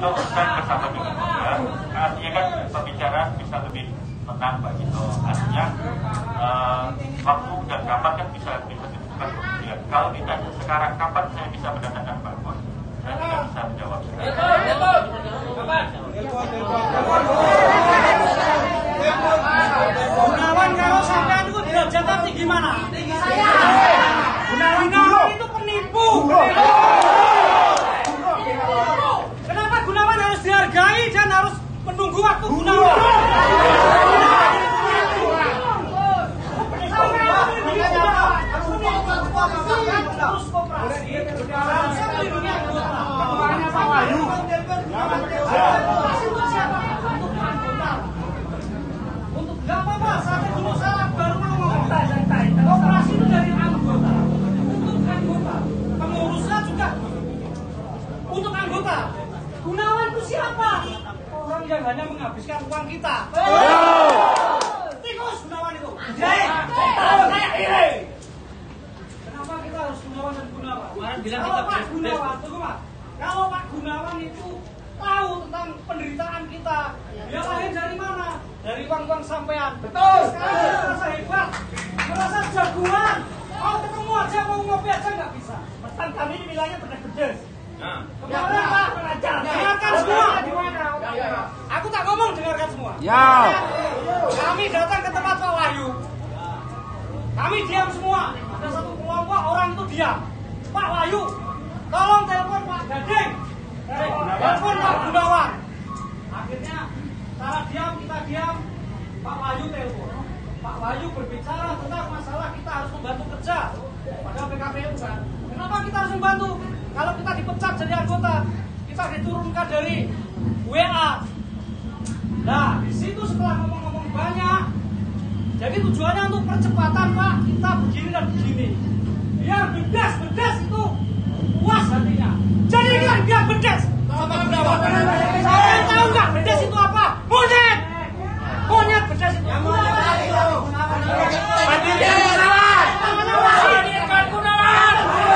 Itu urusan bersama dengan dia. Artinya kan pembicaraan bisa lebih tenang Pak Gito. Artinya waktu dan kapan kan bisa ditentukan kemudian. Kalau ditanya sekarang kapan saya bisa mendatangkan Pak Bos, saya tidak bisa menjawab. Kapan? Gunawan kalau sampean itu derajatnya tinggi mana? Tinggi saya. Gunawan itu penipu. Kenapa Gunawan harus dihargai dan harus menunggu waktu Gunawan? Terus koperasi, harusnya melindungi anggota. Pak Wahyu. Untuk nggak apa-apa, sampai dulu salah baru ngomong. Koperasi itu dari anggota, untuk anggota. Pengurusnya juga untuk anggota. Gunawan itu siapa? Orang yang hanya menghabiskan uang kita. Tikus Gunawan itu. Tahu kayak ini. Kenapa kita harus Gunawan dan Gunawan? Kemarin bilang kita Pak Gunawan, tunggu Pak. Kalau Pak Gunawan itu tahu tentang penderitaan kita, dia lahir dari mana? Dari uang-uang sampean. Betul. Sekarang dia merasa hebat, merasa jagoan. Mau ketemu aja, mau ngopi aja nggak bisa. Pesan kami ini bilangnya bedes-bedes. Kemarin Pak, dengarkan semua. Aku tak ngomong, dengarkan semua. Ya. Kami datang ke tempat Pak Wahyu. Kami diam semua. Ada satu kelompok orang itu diam. Pak Wahyu, tolong telepon Pak Gading. Telepon Pak Gunawan. Akhirnya cara diam, kita diam. Pak Wahyu telepon. Pak Wahyu berbicara tentang masalah kita harus membantu kerja. Padahal PKPU kan. Kenapa kita harus membantu? Kalau kita dipecat jadi anggota, kita diturunkan dari WA. Nah, di situ setelah ngomong-ngomong banyak, jadi tujuannya untuk percepatan Pak, kita begini dan begini. Biar bedas itu puas hatinya. Jadi kan biar bedas sama Gunawan. Saya tahu nggak bedas itu apa? Monyet. Monyet bedas itu. Hadirkan Gunawan. Hadirkan Gunawan.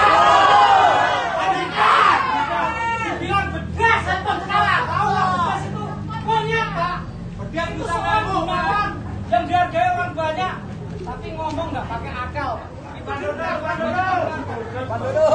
Hadirkan. Dibilang bedas, setan sekarang. Tahu nggak bedas itu? Monyet Pak. Bedas itu soal Gunawan yang dihargai orang banyak, tapi ngomong nggak pakai akal. Pak Dodo.